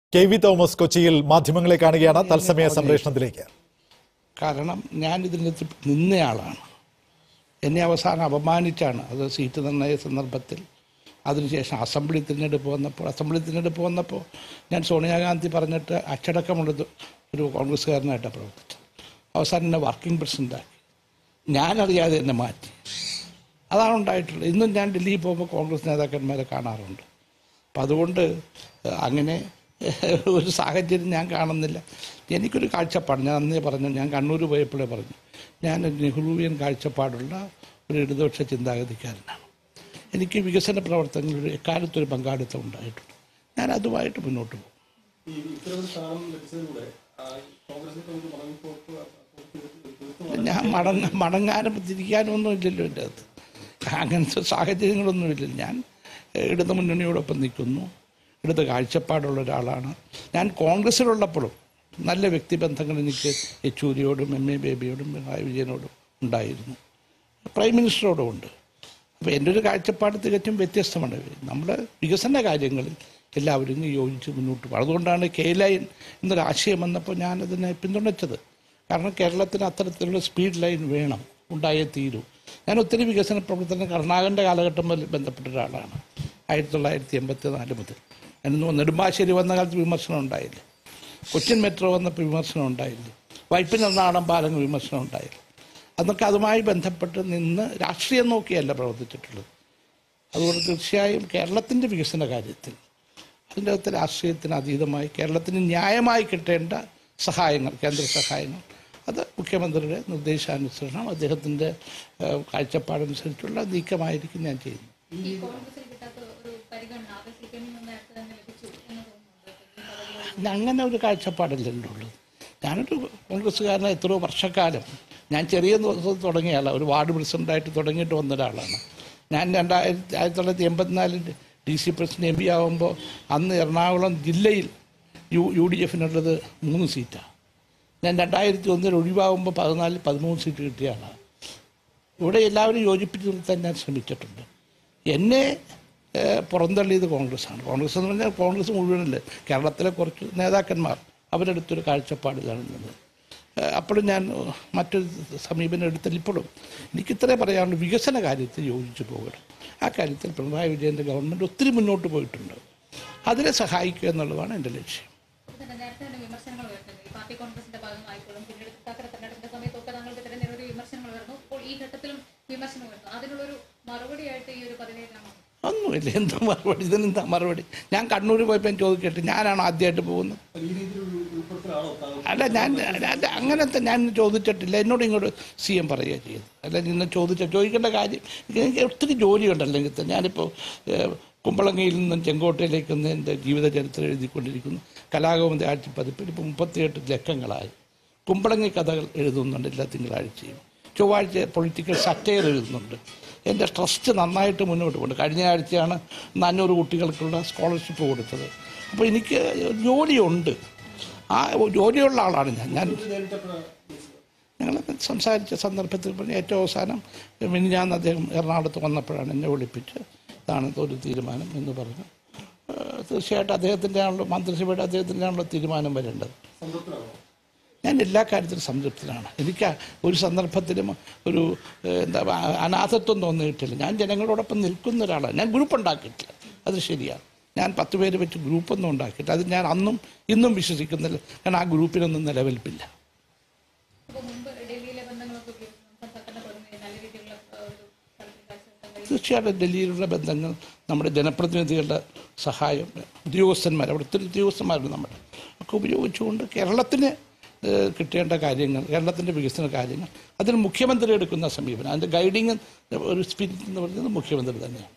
K V. Thomas കൊച്ചിയിൽ മാധ്യമങ്ങളെ കാണുകയാണ്. തത്സമയ സംപ്രേഷണത്തിലേക്ക്. കാരണം ഞാൻ ഇതിനകത്ത് നിന്നയാളാണ്. എന്നെ അവസാനം അപമാനിച്ചാണ് അത് സീറ്റ് നിർണയ സന്ദർഭത്തിൽ. അതിനുശേഷം അസംബ്ലി തിരഞ്ഞെടുപ്പ് വന്നപ്പോൾ ഞാൻ സോണിയാഗാന്ധി പറഞ്ഞിട്ട് അച്ചടക്കമുള്ളത് ഒരു കോൺഗ്രസ്സുകാരനായിട്ടാണ് പ്രവർത്തിച്ചത്. അവസാനം എന്നെ വർക്കിംഗ് പ്രസിഡൻ്റാക്കി. ഞാനറിയാതെ എന്നെ മാറ്റി. അതാണ് ഉണ്ടായിട്ടുള്ളത്. ഇന്നും ഞാൻ ഡൽഹിയിൽ പോകുമ്പോൾ കോൺഗ്രസ് നേതാക്കന്മാരെ കാണാറുണ്ട്. അപ്പം അതുകൊണ്ട് അങ്ങനെ ഒരു സാഹചര്യം ഞാൻ കാണുന്നില്ല. എനിക്കൊരു കാഴ്ചപ്പാട് ഞാൻ അന്നേ പറഞ്ഞു, ഞാൻ കണ്ണൂർ പോയപ്പോഴേ പറഞ്ഞു, ഞാൻ നെഹ്റുവിയൻ കാഴ്ചപ്പാടുള്ള ഒരു ഇടതുപക്ഷ ചിന്താഗതിക്കാരനാണ്. എനിക്ക് വികസന പ്രവർത്തനങ്ങളിൽ എക്കാലത്തൊരു പങ്കാളിത്തം ഉണ്ടായിട്ടുണ്ട്. ഞാൻ അതുമായിട്ട് മുന്നോട്ട് പോകും. ഞാൻ മടങ്ങാനും തിരിക്കാനും ഒന്നും ഇല്ലല്ലോ എൻ്റെ അകത്ത്. അങ്ങനത്തെ സാഹചര്യങ്ങളൊന്നുമില്ല. ഞാൻ ഇടതു മുന്നണിയോടൊപ്പം നിൽക്കുന്നു. ഇടത് കാഴ്ചപ്പാടുള്ള ഒരാളാണ്. ഞാൻ കോൺഗ്രസ്സിലുള്ളപ്പോഴും നല്ല വ്യക്തിബന്ധങ്ങൾ എനിക്ക് യെച്ചൂരിയോടും എം എ ബേബിയോടും പിണറായി വിജയനോടും ഉണ്ടായിരുന്നു. പ്രൈം മിനിസ്റ്ററോടും ഉണ്ട്. അപ്പോൾ എൻ്റെ ഒരു കാഴ്ചപ്പാട് തികച്ചും വ്യത്യസ്തമാണ്. നമ്മുടെ വികസന കാര്യങ്ങളിൽ എല്ലാവരും യോജിച്ച് മുന്നോട്ട് പോകും. അതുകൊണ്ടാണ് കെ ലൈൻ എന്നൊരു ആശയം വന്നപ്പോൾ ഞാനതിനെ പിന്തുണച്ചത്. കാരണം കേരളത്തിന് അത്തരത്തിലുള്ള സ്പീഡ് ലൈൻ വേണം, ഉണ്ടായേ തീരൂ. ഞാൻ ഒത്തിരി വികസന പ്രവർത്തനം കർണാടകൻ്റെ കാലഘട്ടം മുതൽ ബന്ധപ്പെട്ട ഒരാളാണ്. 1984 മുതൽ. നെടുമ്പാശ്ശേരി വന്ന കാലത്ത് വിമർശനം ഉണ്ടായില്ല. കൊച്ചിൻ മെട്രോ വന്നപ്പോൾ വിമർശനം ഉണ്ടായില്ല. വൈപ്പിൻ എറണാകുളം പാലങ്ങൾ വിമർശനം ഉണ്ടായില്ല. അതൊക്കെ അതുമായി ബന്ധപ്പെട്ട് നിന്ന് രാഷ്ട്രീയം നോക്കിയല്ല പ്രവർത്തിച്ചിട്ടുള്ളത്. അതുകൊണ്ട് തീർച്ചയായും കേരളത്തിൻ്റെ വികസന കാര്യത്തിൽ അതിൻ്റെ അകത്ത് രാഷ്ട്രീയത്തിന് അതീതമായി കേരളത്തിന് ന്യായമായി കിട്ടേണ്ട സഹായങ്ങൾ, കേന്ദ്ര സഹായങ്ങൾ, അത് മുഖ്യമന്ത്രിയുടെ നിർദ്ദേശാനുസരണം അദ്ദേഹത്തിൻ്റെ കാഴ്ചപ്പാടനുസരിച്ചുള്ള നീക്കമായിരിക്കും ഞാൻ ചെയ്യുന്നത്. അങ്ങനെ ഒരു കാഴ്ചപ്പാടല്ലല്ലോ ഉള്ളത്. ഞാനൊരു കോൺഗ്രസ്സുകാരനെ എത്രയോ വർഷക്കാലം, ഞാൻ ചെറിയ ദിവസം തുടങ്ങിയ ആളാണ്. ഒരു വാർഡ് പ്രസിഡൻ്റായിട്ട് തുടങ്ങിയിട്ട് വന്ന ഒരാളാണ് ഞാൻ. 1984 DC പ്രസിഡന്റ് MP ആകുമ്പോൾ അന്ന് എറണാകുളം ജില്ലയിൽ UDF-നുള്ളത് 3 സീറ്റാണ്. ഞാൻ 2001 ഒഴിവാകുമ്പോൾ 13 സീറ്റ് കിട്ടിയ ആളാണ്. ഇവിടെ എല്ലാവരും യോജിപ്പിച്ച് നിർത്താൻ ഞാൻ ശ്രമിച്ചിട്ടുണ്ട്. എന്നെ പുറന്തള്ളിയത് കോൺഗ്രസ്സാണ്. കോൺഗ്രസ് എന്ന് പറഞ്ഞാൽ കോൺഗ്രസ് മുഴുവനല്ലേ, കേരളത്തിലെ കുറച്ച് നേതാക്കന്മാർ അവരെടുത്തൊരു കാഴ്ചപ്പാടിലാണ് നിന്നത്. അപ്പോഴും ഞാൻ മറ്റൊരു സമീപനം എടുത്താൽ ഇപ്പോഴും എനിക്കിത്രേ പറയാനുള്ളൂ, വികസന കാര്യത്തിൽ യോജിച്ച് പോകണം. ആ കാര്യത്തിൽ പിണറായി വിജയൻ്റെ ഗവൺമെൻറ് ഒത്തിരി മുന്നോട്ട് പോയിട്ടുണ്ട്. അതിനെ സഹായിക്കുക എന്നുള്ളതാണ് എൻ്റെ ലക്ഷ്യം. ഒന്നുമില്ല. എന്താ മറുപടി? ഇതിനെന്താ മറുപടി? ഞാൻ കണ്ണൂർ പോയപ്പോൾ ചോദിക്കട്ടെ, ഞാനാണോ ആദ്യമായിട്ട് പോകുന്നത്? അല്ല, അങ്ങനത്തെ ഞാൻ ചോദിച്ചിട്ടില്ല. എന്നോട് ഇങ്ങോട്ട് CM പറയുക ചെയ്തു. അല്ല, ഇന്ന് ചോദിക്കേണ്ട കാര്യം, എനിക്ക് ഒത്തിരി ജോലിയുണ്ട്. അല്ലെങ്കിൽ ഞാനിപ്പോൾ കുമ്പളങ്ങിയിൽ നിന്നും ചെങ്കോട്ടയിലേക്കൊന്ന് എൻ്റെ ജീവിത ചരിത്രം എഴുതിക്കൊണ്ടിരിക്കുന്നു. കലാകൗമുദി ആഴ്ചപ്പതിപ്പിൽ ഇപ്പോൾ 38 ലക്കങ്ങളായി. കുമ്പളങ്ങി കഥകൾ എഴുതുന്നുണ്ട് എല്ലാ തിങ്കളാഴ്ചയും. ചൊവ്വാഴ്ച പൊളിറ്റിക്കൽ സറ്റയർ എഴുതുന്നുണ്ട്. എൻ്റെ ട്രസ്റ്റ് നന്നായിട്ട് മുന്നോട്ട് പോകുന്നുണ്ട്. കഴിഞ്ഞ ആഴ്ചയാണ് 400 കുട്ടികൾക്കുള്ള സ്കോളർഷിപ്പ് കൊടുത്തത്. അപ്പോൾ എനിക്ക് ജോലിയുണ്ട്. ആ ജോലിയുള്ള ആളാണ് ഞാൻ. ഞങ്ങൾ സംസാരിച്ച സന്ദർഭത്തിൽ പറഞ്ഞ ഏറ്റവും അവസാനം മിനിഞ്ഞാന്ന് അദ്ദേഹം എറണാകുളത്ത് വന്നപ്പോഴാണ് എന്നെ വിളിപ്പിച്ച് ഇതാണ് ഒരു തീരുമാനം എന്ന് പറഞ്ഞു. തീർച്ചയായിട്ടും അദ്ദേഹത്തിൻ്റെ ആണല്ലോ, മന്ത്രിസഭയുടെ അദ്ദേഹത്തിൻ്റെ ആണല്ലോ തീരുമാനം വരേണ്ടത്. ഞാൻ എല്ലാ കാര്യത്തിലും സംതൃപ്തനാണ്. എനിക്ക് ഒരു സന്ദർഭത്തിലും ഒരു അനാഥത്വം തോന്നിയിട്ടില്ല. ഞാൻ ജനങ്ങളോടൊപ്പം നിൽക്കുന്ന ഒരാളാണ്. ഞാൻ ഗ്രൂപ്പ് ഉണ്ടാക്കിയിട്ടില്ല, അത് ശരിയാണ്. ഞാൻ 10 പേര് വെച്ച് ഗ്രൂപ്പൊന്നും ഉണ്ടാക്കിയിട്ടില്ല. അത് ഞാൻ അന്നും ഇന്നും വിശ്വസിക്കുന്നില്ല. കാരണം ആ ഗ്രൂപ്പിനൊന്നും നിലനിൽപ്പില്ല. തീർച്ചയായിട്ടും ഡൽഹിയിലുള്ള ബന്ധങ്ങൾ, നമ്മുടെ ജനപ്രതിനിധികളുടെ സഹായം, ഉദ്യോഗസ്ഥന്മാർ, അവിടുത്തെ ഉദ്യോഗസ്ഥന്മാരുണ്ട് നമ്മുടെ ഒക്കെ ഉപയോഗിച്ചുകൊണ്ട് കേരളത്തിന് കിട്ടേണ്ട കാര്യങ്ങൾ, കേരളത്തിൻ്റെ വികസന കാര്യങ്ങൾ, അതിൽ മുഖ്യമന്ത്രി എടുക്കുന്ന സമീപനം, അതിൻ്റെ ഗൈഡിങ് ഒരു സ്പിരിറ്റ് എന്ന് പറയുന്നത് മുഖ്യമന്ത്രി തന്നെയാണ്.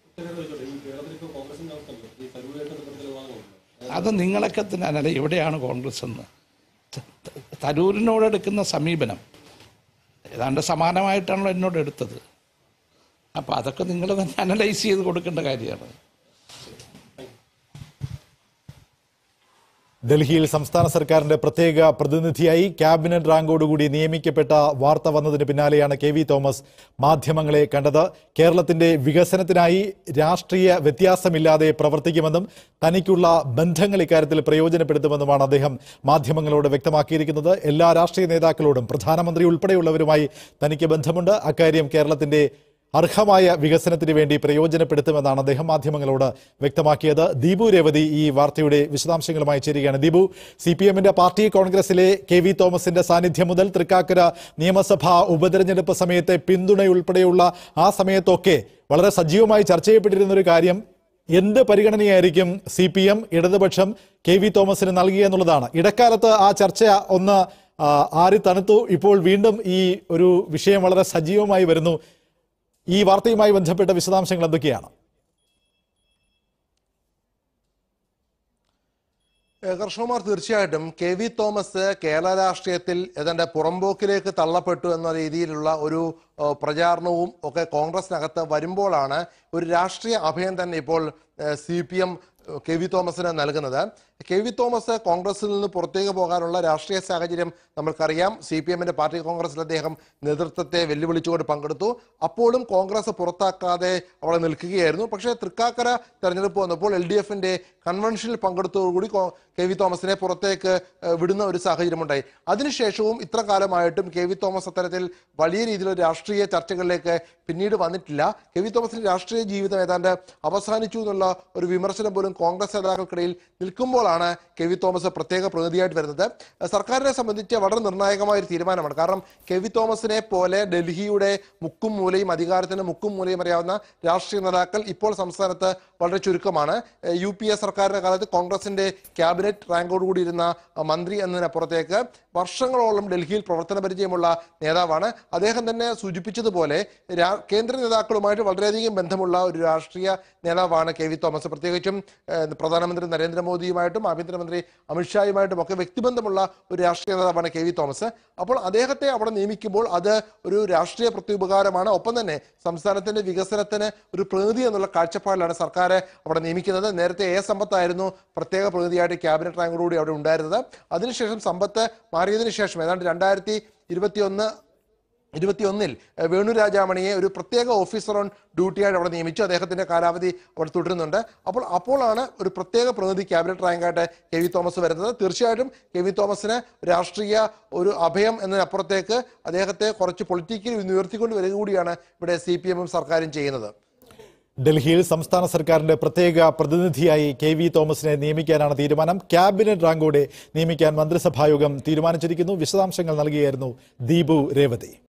അത് നിങ്ങളൊക്കെ തന്നെ എവിടെയാണ് കോൺഗ്രസ് എന്ന്. തരൂരിനോടെടുക്കുന്ന സമീപനം ഏതാണ്ട് സമാനമായിട്ടാണല്ലോ എന്നോട് എടുത്തത്. അപ്പോൾ അതൊക്കെ നിങ്ങൾ തന്നെ അനലൈസ് ചെയ്ത് കൊടുക്കേണ്ട കാര്യമാണ്. ഡൽഹിയിൽ സംസ്ഥാന സർക്കാരിന്റെ പ്രത്യേക പ്രതിനിധിയായി ക്യാബിനറ്റ് റാങ്കോടുകൂടി നിയമിക്കപ്പെട്ട വാർത്ത വന്നതിന് പിന്നാലെയാണ് കെ.വി. തോമസ് മാധ്യമങ്ങളെ കണ്ടത്. കേരളത്തിന്റെ വികസനത്തിനായി രാഷ്ട്രീയ വ്യത്യാസമില്ലാതെ പ്രവർത്തിക്കുമെന്നും തനിക്കുള്ള ബന്ധങ്ങൾ ഇക്കാര്യത്തിൽ പ്രയോജനപ്പെടുത്തുമെന്നുമാണ് അദ്ദേഹം മാധ്യമങ്ങളോട് വ്യക്തമാക്കിയിരിക്കുന്നത്. എല്ലാ രാഷ്ട്രീയ നേതാക്കളോടും പ്രധാനമന്ത്രി ഉൾപ്പെടെയുള്ളവരുമായി തനിക്ക് ബന്ധമുണ്ട്. അക്കാര്യം കേരളത്തിന്റെ അർഹമായ വികസനത്തിന് വേണ്ടി പ്രയോജനപ്പെടുത്തുമെന്നാണ് അദ്ദേഹം മാധ്യമങ്ങളോട് വ്യക്തമാക്കിയത്. ദീപു രേവതി ഈ വാർത്തയുടെ വിശദാംശങ്ങളുമായി ചേരുകയാണ്. ദീപു, CPM-ന്റെ പാർട്ടി കോൺഗ്രസിലെ കെ.വി. തോമസിന്റെ സാന്നിധ്യം മുതൽ തൃക്കാക്കര നിയമസഭാ ഉപതെരഞ്ഞെടുപ്പ് സമയത്തെ പിന്തുണയുൾപ്പെടെയുള്ള ആ സമയത്തൊക്കെ വളരെ സജീവമായി ചർച്ച ചെയ്യപ്പെട്ടിരുന്ന ഒരു കാര്യം എന്ത് പരിഗണനയായിരിക്കും CPM ഇടതുപക്ഷം കെ.വി. തോമസിന് നൽകിയ എന്നുള്ളതാണ്. ഇടക്കാലത്ത് ആ ചർച്ച ഒന്ന് ആറി തണുത്തു. ഇപ്പോൾ വീണ്ടും ഈ ഒരു വിഷയം വളരെ സജീവമായി വരുന്നു. ഈ വാർത്തയുമായി ബന്ധപ്പെട്ട വിശദാംശങ്ങൾ എന്തൊക്കെയാണ്? കൃഷ്ണകുമാർ, തീർച്ചയായിട്ടും കെ.വി. തോമസ് കേരള രാഷ്ട്രീയത്തിൽ ഏതാണ്ട് പുറമ്പോക്കിലേക്ക് തള്ളപ്പെട്ടു എന്ന രീതിയിലുള്ള ഒരു പ്രചാരണവും ഒക്കെ കോൺഗ്രസിനകത്ത് വരുമ്പോഴാണ് ഒരു രാഷ്ട്രീയ അഭയം തന്നെ ഇപ്പോൾ CPM കെ.വി. തോമസിന് നൽകുന്നത്. കെ.വി. തോമസ് കോൺഗ്രസിൽ നിന്ന് പുറത്തേക്ക് പോകാനുള്ള രാഷ്ട്രീയ സാഹചര്യം നമ്മൾക്കറിയാം. CPM-ന്റെ പാർട്ടി കോൺഗ്രസിൽ അദ്ദേഹം നേതൃത്വത്തെ വെല്ലുവിളിച്ചുകൊണ്ട് പങ്കെടുത്തു. അപ്പോഴും കോൺഗ്രസ് പുറത്താക്കാതെ അവിടെ നിൽക്കുകയായിരുന്നു. പക്ഷേ തൃക്കാക്കര തെരഞ്ഞെടുപ്പ് വന്നപ്പോൾ LDF-ന്റെ കൺവെൻഷനിൽ പങ്കെടുത്തതോടുകൂടി കെ.വി. തോമസിനെ പുറത്തേക്ക് വിടുന്ന ഒരു സാഹചര്യമുണ്ടായി. അതിനുശേഷവും ഇത്ര കാലമായിട്ടും കെ.വി. തോമസ് അത്തരത്തിൽ വലിയ രീതിയിലുള്ള രാഷ്ട്രീയ ചർച്ചകളിലേക്ക് പിന്നീട് വന്നിട്ടില്ല. കെ.വി. തോമസിന്റെ രാഷ്ട്രീയ ജീവിതം ഏതാണ്ട് അവസാനിച്ചു എന്നുള്ള ഒരു വിമർശനം പോലും കോൺഗ്രസ് നേതാക്കൾക്കിടയിൽ നിൽക്കുമ്പോഴാണ് കെ.വി. തോമസ് പ്രത്യേക പ്രതിനിധിയായിട്ട് വരുന്നത്. സർക്കാരിനെ സംബന്ധിച്ച് വളരെ നിർണായകമായ ഒരു തീരുമാനമാണ്. കാരണം കെ.വി. തോമസിനെ പോലെ ഡൽഹിയുടെ മുക്കും മൂലയും അധികാരത്തിന് മുക്കും മൂലയും അറിയാവുന്ന രാഷ്ട്രീയ നേതാക്കൾ ഇപ്പോൾ സംസ്ഥാനത്ത് വളരെ ചുരുക്കമാണ്. UPA സർക്കാരിന്റെ കാലത്ത് കോൺഗ്രസിന്റെ ക്യാബിനറ്റ് റാങ്കോടുകൂടി ഇരുന്ന മന്ത്രി എന്നതിനപ്പുറത്തേക്ക് വർഷങ്ങളോളം ഡൽഹിയിൽ പ്രവർത്തന പരിചയമുള്ള നേതാവാണ്. അദ്ദേഹം തന്നെ സൂചിപ്പിച്ചതുപോലെ കേന്ദ്ര നേതാക്കളുമായിട്ട് വളരെയധികം ബന്ധമുള്ള ഒരു രാഷ്ട്രീയ നേതാവാണ് കെ.വി. തോമസ്. പ്രത്യേകിച്ചും പ്രധാനമന്ത്രി നരേന്ദ്രമോദിയുമായിട്ടും ആഭ്യന്തരമന്ത്രി അമിത്ഷായുമായിട്ടും ഒക്കെ വ്യക്തിബന്ധമുള്ള ഒരു രാഷ്ട്രീയ നേതാവാണ് കെ.വി. തോമസ്. അപ്പോൾ അദ്ദേഹത്തെ അവിടെ നിയമിക്കുമ്പോൾ അത് ഒരു രാഷ്ട്രീയ പ്രത്യുപകാരമാണ്. ഒപ്പം തന്നെ സംസ്ഥാനത്തിന്റെ വികസനത്തിന് ഒരു പ്രതിനിധി എന്നുള്ള കാഴ്ചപ്പാടിലാണ് സർക്കാർ അവിടെ നിയമിക്കുന്നത്. നേരത്തെ സമ്പത്തായിരുന്നു പ്രത്യേക പ്രതിനിധിയായിട്ട് ക്യാബിനറ്റ് റാങ്കോടുകൂടി അവിടെ ഉണ്ടായിരുന്നത്. അതിനുശേഷം സമ്പത്ത് മാറിയതിനു ശേഷം ഏതാണ്ട് 2021 വേണു രാജാമണിയെ ഒരു പ്രത്യേക ഓഫീസർ ഓൺ ഡ്യൂട്ടിയായിട്ട് അവിടെ നിയമിച്ചു. അദ്ദേഹത്തിന്റെ കാലാവധി അവിടെ തുടരുന്നുണ്ട്. അപ്പോഴാണ് ഒരു പ്രത്യേക പ്രതിനിധി ക്യാബിനറ്റ് റാങ്കായിട്ട് കെ.വി. തോമസ് വരുന്നത്. തീർച്ചയായിട്ടും കെ.വി. തോമസിന് രാഷ്ട്രീയ ഒരു അഭയം എന്നതിനപ്പുറത്തേക്ക് അദ്ദേഹത്തെ കുറച്ച് പൊളിറ്റിക്കലി ഉയർത്തിക്കൊണ്ട് വരിക കൂടിയാണ് ഇവിടെ CPM-ഉം സർക്കാരും ചെയ്യുന്നത്. ഡൽഹിയിൽ സംസ്ഥാന സർക്കാരിന്റെ പ്രത്യേക പ്രതിനിധിയായി കെ.വി. തോമസിനെ നിയമിക്കാനാണ് തീരുമാനം. ക്യാബിനറ്റ് റാങ്കോടെ നിയമിക്കാൻ മന്ത്രിസഭായോഗം തീരുമാനിച്ചിരിക്കുന്നു. വിശദാംശങ്ങൾ നൽകിയായിരുന്നു ദീപു രേവതി.